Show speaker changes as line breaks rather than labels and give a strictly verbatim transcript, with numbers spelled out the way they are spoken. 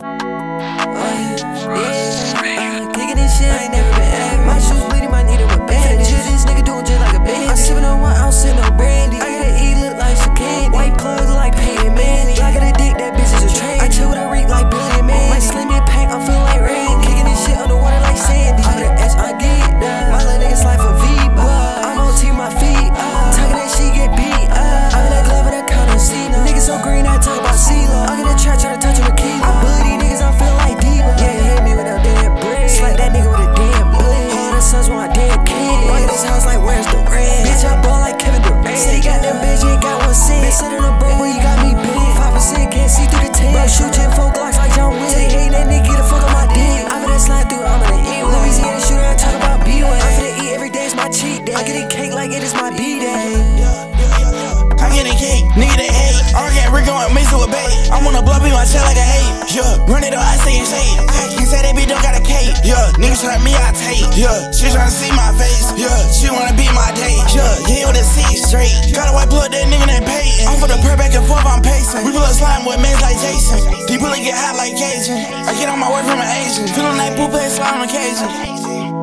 Kicking this shit, I ain't never been acting. My shoes bleeding, my needle with bandage. This nigga doing just like a bandit. I'm sipping on one ounce and no brandy. I got an E look like some candy. White plug look like Peyton Manning. I got a dick, that bitch is a train. I chill with a reek like Billy and Manny. My slim in pack, I'm feeling like Randy. Kicking this shit underwater like Sandy. I'm the S, I get that. My little nigga slide for V-Buck. I'm on team, my feet up. Talking that shit get beat up. I'm in that glove and I count on Cena. Niggas so green, I talk about CeeLo. I'm in the trap, tryna touch him with Keela. I bully these niggas, I'm feeling like Diva. Yeah, hit me with that damn bread. Slap that nigga with a damn blade. All the sons want my damn kid. Look at this house like, where's the rent? Bitch, I ball like Kevin Durant. Say you got them bitch, you ain't got one cent. Bitch, sit in a bro, boy, you got me big. five percent can't see through the ten. Bro, shoot ten, four Glocks like John Wick. Take hate that nigga, get the fuck on my dick. I'm finna slide through, I'm gonna eat. Louisiana shooter, I talk about B-Way. I'm finna eat every day, it's my cheat day. I get a cake like it is my B-Day.
I get a cake, nigga they hate. I get Rico and Mason with bait. I'm on a blow, be my tail like a hate. Yeah, run it up, I say and say it. He say that bitch don't got a cake. Yeah, niggas try me, I take. Yeah, she tryna see my face. Yeah, she wanna be my date. Yeah, yeah, with a seat straight. Got a white blood, that nigga named Peyton. I'm for the perc back and forth, I'm pacing. We pull a slime with men like Jason. These bullets get hot like Cajun. I get on my way from an Asian. Feeling like poop and slime on occasion.